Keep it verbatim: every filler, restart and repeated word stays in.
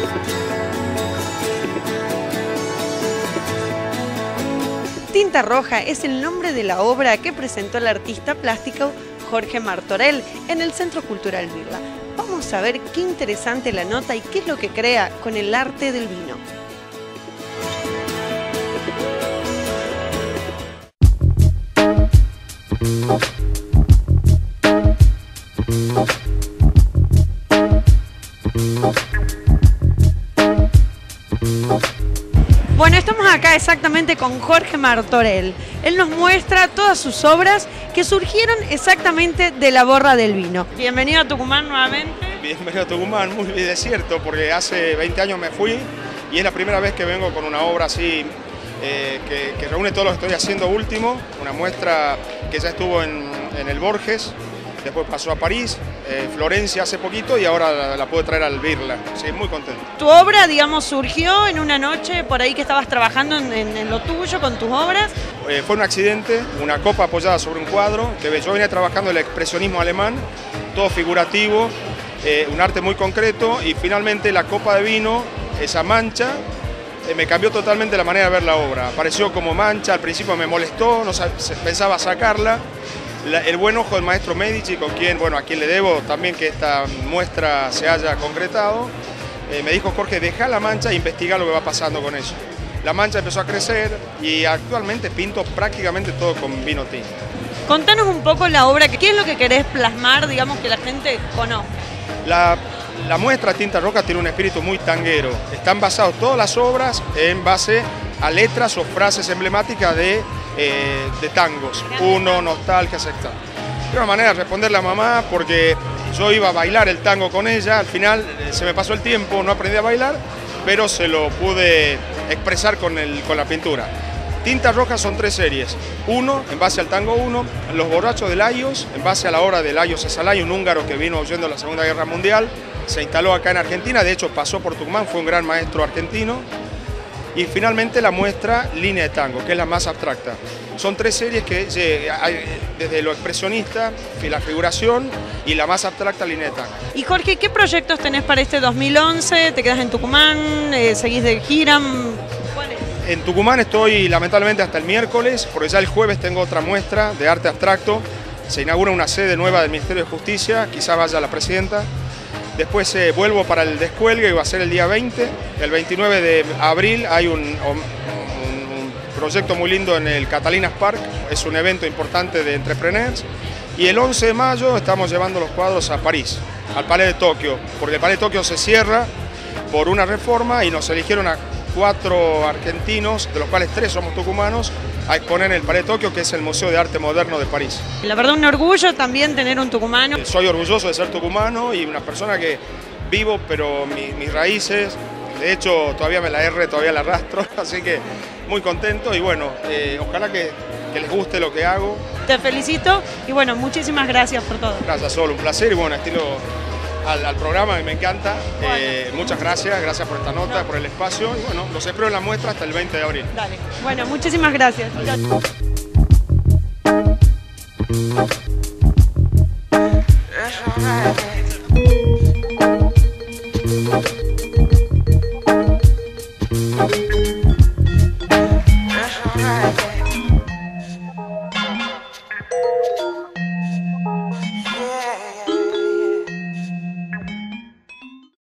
Tinta Roja es el nombre de la obra que presentó el artista plástico Jorge Martorell en el Centro Cultural Birla. Vamos a ver qué interesante la nota y qué es lo que crea con el arte del vino. Bueno, estamos acá exactamente con Jorge Martorell. Él nos muestra todas sus obras que surgieron exactamente de la borra del vino. Bienvenido a Tucumán nuevamente. Bienvenido a Tucumán, muy desierto, porque hace veinte años me fui y es la primera vez que vengo con una obra así eh, que, que reúne todo lo que estoy haciendo último. Una muestra que ya estuvo en, en el Borges, después pasó a París, eh, Florencia hace poquito y ahora la, la puedo traer al Birla. Sí, muy contento. Tu obra, digamos, surgió en una noche por ahí que estabas trabajando en, en, en lo tuyo, con tus obras. Eh, fue un accidente, una copa apoyada sobre un cuadro, que yo venía trabajando el expresionismo alemán, todo figurativo, eh, un arte muy concreto, y finalmente la copa de vino, esa mancha, eh, me cambió totalmente la manera de ver la obra. Apareció como mancha, al principio me molestó, no pensaba sacarla. La, el buen ojo del maestro Medici, con quien, bueno, a quien le debo también que esta muestra se haya concretado, eh, me dijo: Jorge, deja la mancha e investiga lo que va pasando con eso. La mancha empezó a crecer y actualmente pinto prácticamente todo con vino tinto. Contanos un poco la obra, ¿qué es lo que querés plasmar, digamos, que la gente conozca? La, la muestra Tinta Roja tiene un espíritu muy tanguero. Están basadas todas las obras en base a letras o frases emblemáticas de Eh, de tangos, uno, nostalgia, sexta. De una manera de responderle a mamá, porque yo iba a bailar el tango con ella, al final eh, se me pasó el tiempo, no aprendí a bailar, pero se lo pude expresar con, el, con la pintura. Tinta Roja son tres series: uno, en base al tango uno, Los borrachos de Laios, en base a la obra de Laios Esalay, un húngaro que vino huyendo de la Segunda Guerra Mundial, se instaló acá en Argentina, de hecho pasó por Tucumán, fue un gran maestro argentino. Y finalmente la muestra Línea de Tango, que es la más abstracta. Son tres series que hay desde lo expresionista, la figuración, y la más abstracta, Línea de Tango. Y Jorge, ¿qué proyectos tenés para este dos mil once? ¿Te quedás en Tucumán? Eh, ¿Seguís de gira? ¿Cuál es? En Tucumán estoy lamentablemente hasta el miércoles, porque ya el jueves tengo otra muestra de arte abstracto. Se inaugura una sede nueva del Ministerio de Justicia, quizá vaya la presidenta. Después eh, vuelvo para el descuelgue, que va a ser el día veinte. El veintinueve de abril hay un, un, un proyecto muy lindo en el Catalinas Park, es un evento importante de entrepreneurs. Y el once de mayo estamos llevando los cuadros a París, al Palais de Tokio, porque el Palais de Tokio se cierra por una reforma y nos eligieron a cuatro argentinos, de los cuales tres somos tucumanos, a exponer en el Palais de Tokio, que es el Museo de Arte Moderno de París. La verdad, un orgullo también tener un tucumano. Soy orgulloso de ser tucumano y una persona que vivo, pero mi, mis raíces, de hecho todavía me la erre, todavía la arrastro, así que muy contento y bueno, eh, ojalá que, que les guste lo que hago. Te felicito y bueno, muchísimas gracias por todo. Gracias, Sol, un placer y bueno, estilo al, al programa, que me encanta. Bueno. Eh, muchas gracias, gracias por esta nota, no. por el espacio y bueno, los espero en la muestra hasta el veinte de abril. Dale, bueno, muchísimas gracias. Adiós.